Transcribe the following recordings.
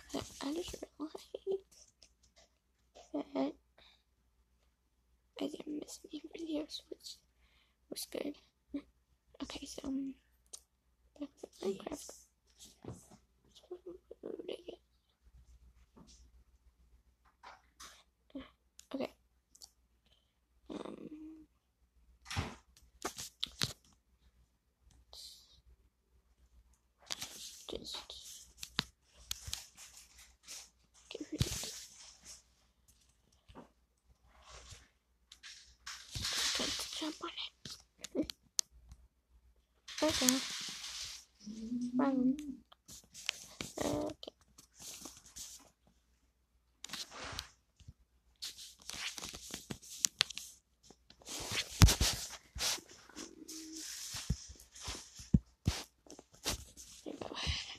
I just realized that I didn't miss any videos, which was good. Okay, so back to Minecraft. Okay. Just get rid of it. Let's jump on it. Okay. Run. Okay. There we go.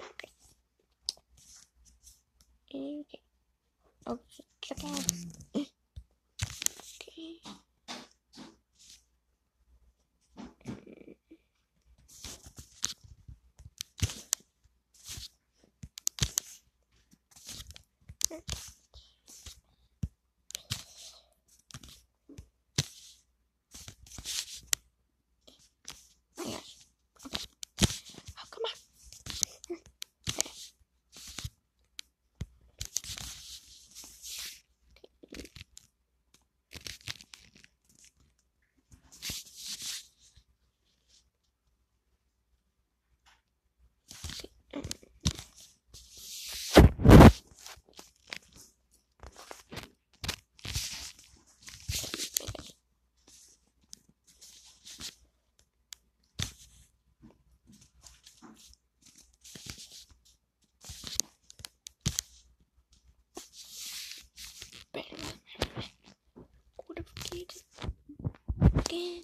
Okay. Oh, check out. Okay. Oh my gosh. Okay. Oh, come on. What if we did again?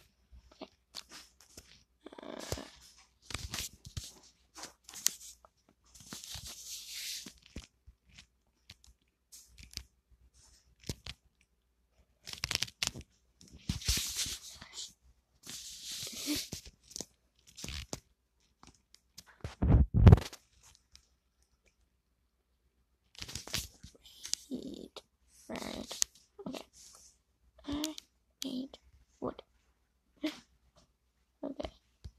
Heat. Right. Okay. I need wood. Okay.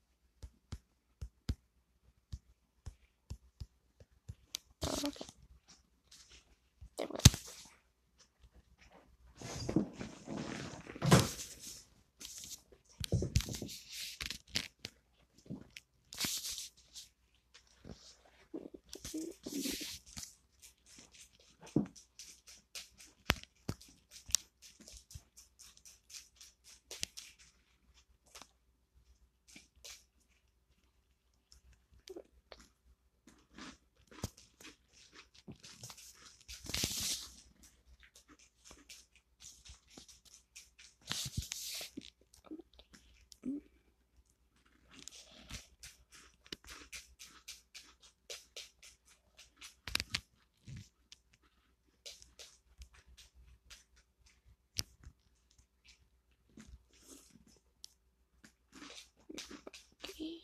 Oh, okay. There we go. Okay.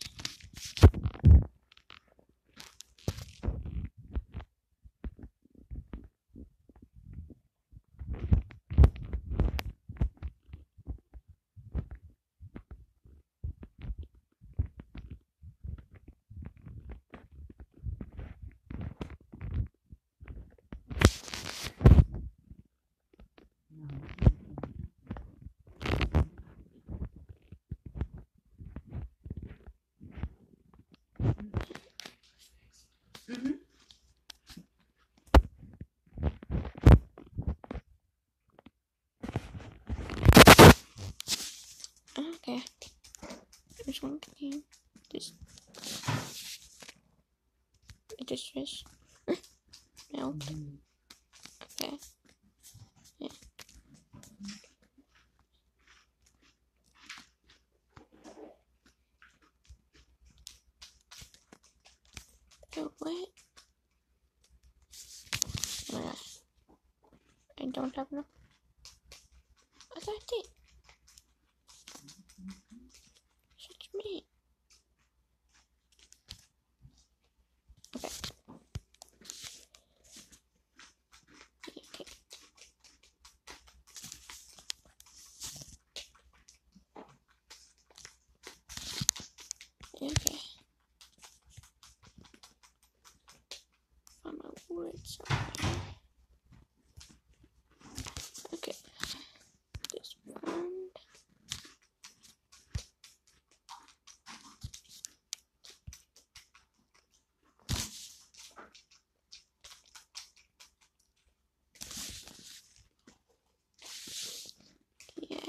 Okay. There's one thing. This fish. Milk. Okay. Yeah. Oh, what? Oh my gosh. I don't have enough. I got it. Such me. Okay. wood somewhere. Okay. This one. Yeah.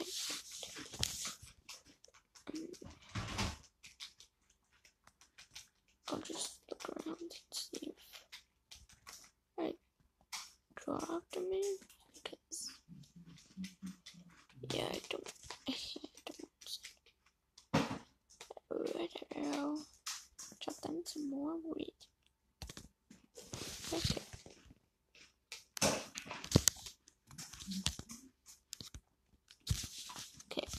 I'll just look around and see if I dropped them in. Because, yeah, I don't see. Whatever. Chop them some more wood. Okay. Okay.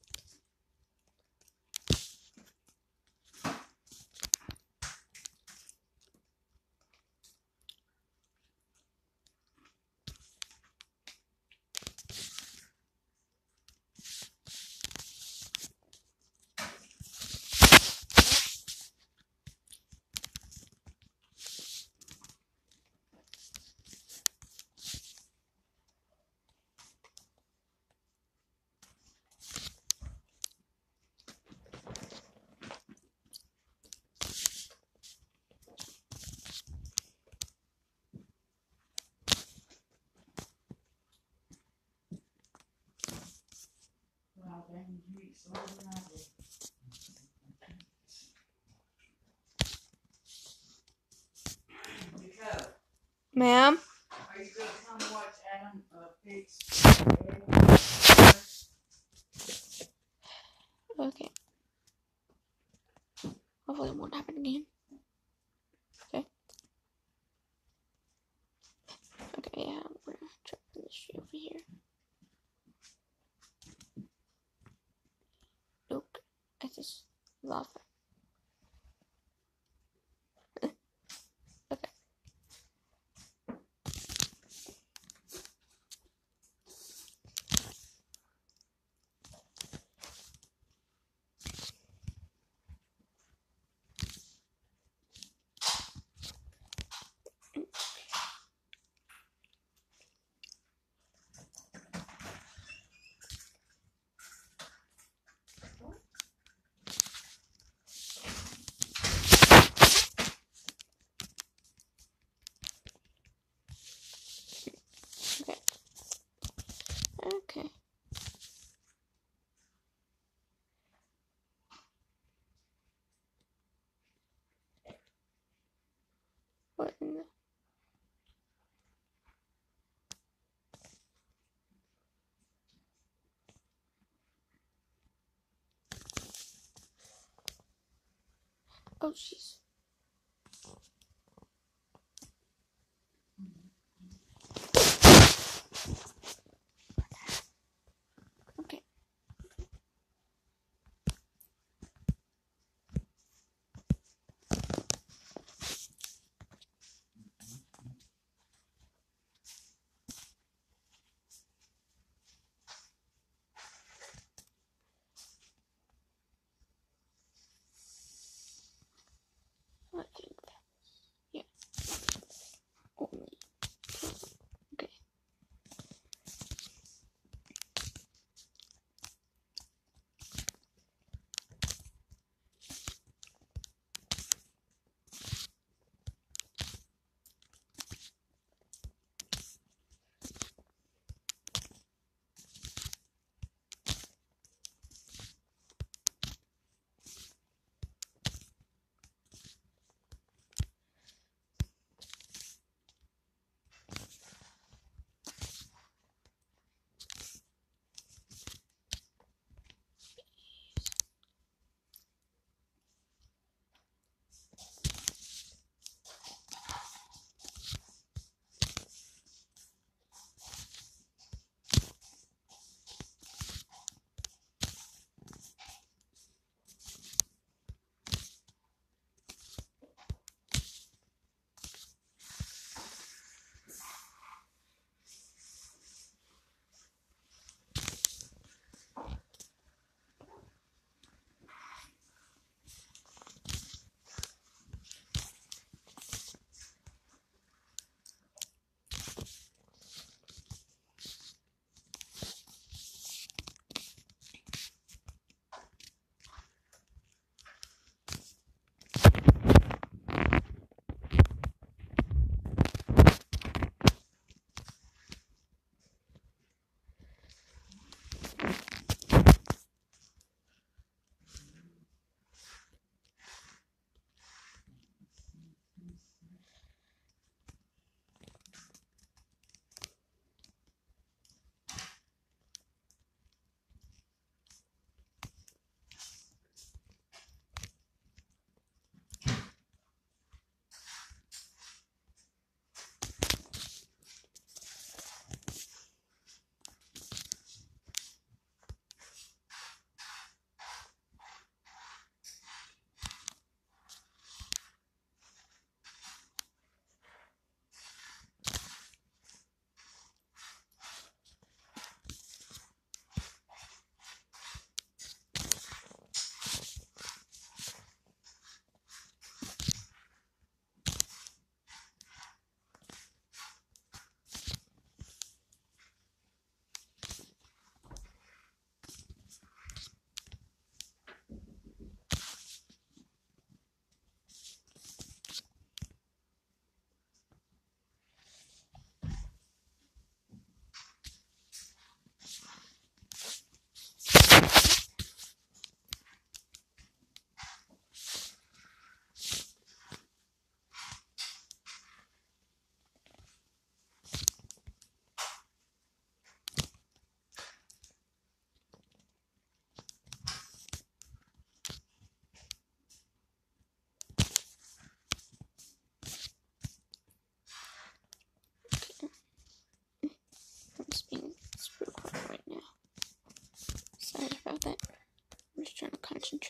Ma'am? Are you going to come watch Adam fix? Okay. Hopefully it won't happen again. Okay. Okay, yeah, we're gonna chop this tree over here. Look at this lava. Okay. Okay. What in the... Oh, jeez. Okay.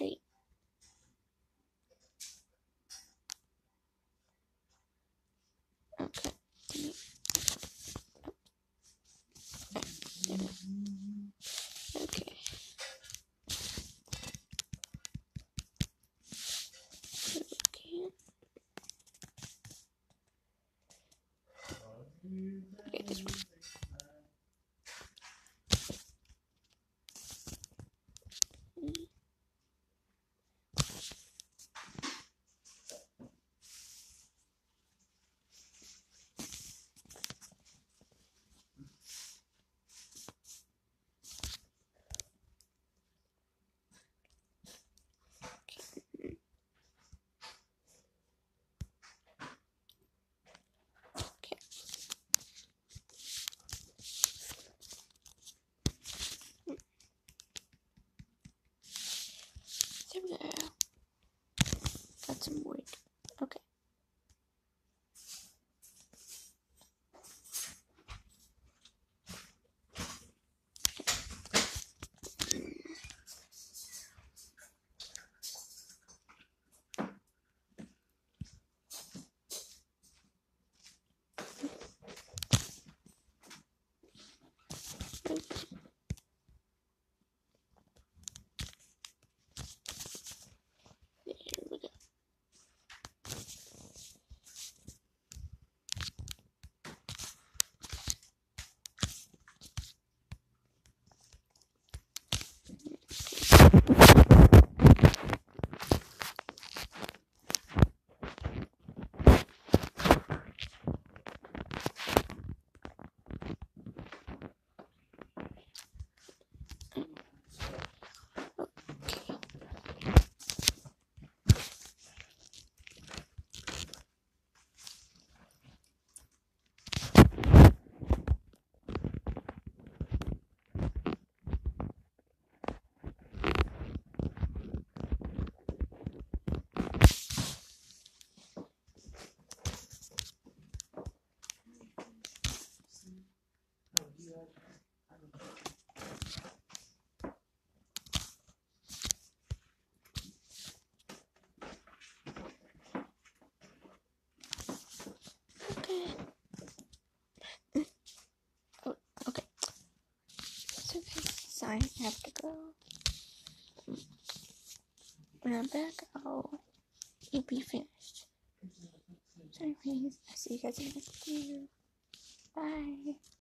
tree. Okay. Okay. Okay, this one. There we go. Got some wood. Okay. There we go. Okay. Oh, okay. So guys, I have to go. When I'm back, it'll be finished. So anyways, I'll see you guys in the next video. Bye.